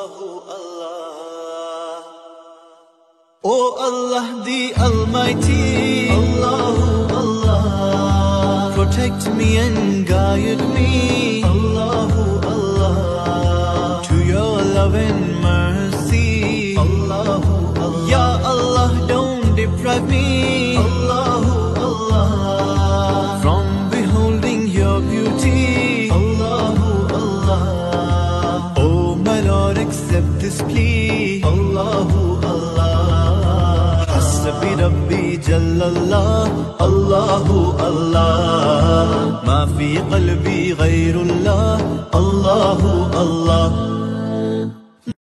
Allah. Oh Allah the Almighty, Allahu Allah, protect me and guide me, Allahu Allah, to your love and mercy, Allahu Allah. Ya Allah, don't deprive me, Allahu Allah, from beholding your beauty, Allahu Allah. Oh my Lord, accept this plea, Allahu Allah. Hasbi Rabbi Jallallah, Allahu Allah. Ma fi qalbi ghayrullah, Allahu Allah.